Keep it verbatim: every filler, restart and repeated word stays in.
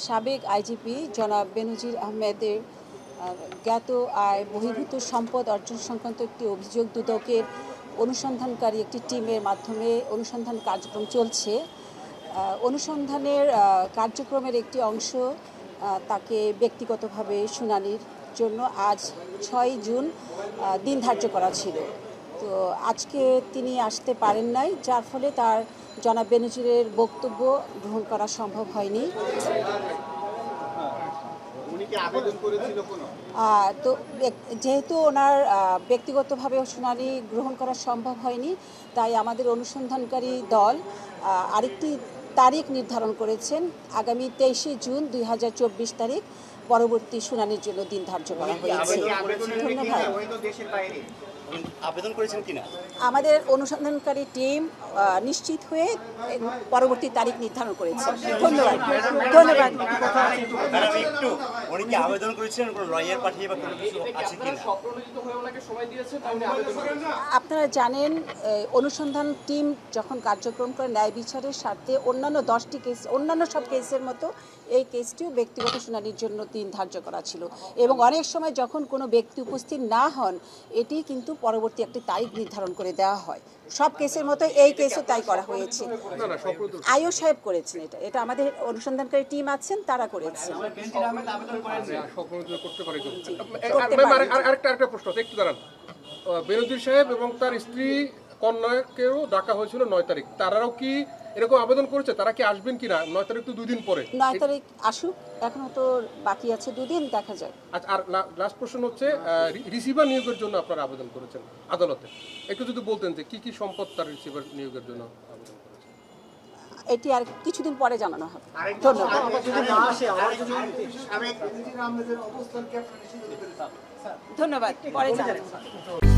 সাবেক আইজিপি জনাব বেনজির আহমেদের জ্ঞাত আয় বহির্ভূত সম্পদ অর্জন সংক্রান্ত একটি অভিযোগ দুদকের অনুসন্ধানকারী একটি টিমের মাধ্যমে অনুসন্ধান কার্যক্রম চলছে। অনুসন্ধানের কার্যক্রমের একটি অংশ তাকে ব্যক্তিগতভাবে শুনানির জন্য আজ ছয় জুন দিন ধার্য করা ছিল। তো আজকে তিনি আসতে পারেন নাই, যার ফলে তার জনাব বেনজিরের বক্তব্য গ্রহণ করা সম্ভব হয়নি। তো যেহেতু ওনার ব্যক্তিগতভাবে শুনানি গ্রহণ করা সম্ভব হয়নি, তাই আমাদের অনুসন্ধানকারী দল আরেকটি তারিখ নির্ধারণ করেছেন। আগামী তেইশে জুন দুই হাজার চব্বিশ তারিখ পরবর্তী শুনানির জন্য দিন ধার্য করা হয়েছে। ধন্যবাদ। আবেদন করেছেন কিনা আমাদের অনুসন্ধানকারী টিম নিশ্চিত হয়ে পরবর্তী তারিখ নির্ধারণ করেছে। ধন্যবাদ ধন্যবাদ একটু উনি কি আবেদন করেছিলেন কোনো লয়ার পাঠিয়ে বা কোনো কিছু আছে কিনা? আপনারা জানেন, অনুসন্ধান টিম যখন কার্যক্রম করে ন্যায় বিচারের স্বার্থে অন্যান্য দশটি কেস অন্যান্য সব কেসের মতো এই কেসটিও ব্যক্তিগত শুনানির জন্য দিন ধার্য করা ছিল, এবং অনেক সময় যখন কোনো ব্যক্তি উপস্থিত না হন এটি কিন্তু পরবর্তী একটি তারিখ নির্ধারণ করে দেওয়া হয়। সব কেসের মতো এই কেসও তাই করা হয়েছে। আইও সাহেব করেছেন, এটা এটা আমাদের অনুসন্ধানকারী টিম আছেন, তারা করেছে। আরেকটা প্রশ্ন আছে, একটু দাঁড়ান। বেনজির সাহেব এবং তার স্ত্রী কন্যাকেও ডাকা হয়েছিল নয় তারিখ, তারাও কি এরকম আবেদন করেছে? তারা কি আসবেন কিনা? নয় তারিখ তো দুই দিন পরে। নয় তারিখ আসুক, এখনো তো বাকি আছে দুদিন, দেখা যায়। আচ্ছা, আর লাস্ট প্রশ্ন হচ্ছে, রিসিভার নিয়োগের জন্য আপনারা আবেদন করেছেন আদালতে, একটু যদি বলতেন যে কি কি সম্পদ তার রিসিভার নিয়োগের জন্য আবেদন করেছেন? এটি আর কিছুদিন পরে জানানো হবে। ধন্যবাদ। ধন্যবাদ, পরে জানানো হবে।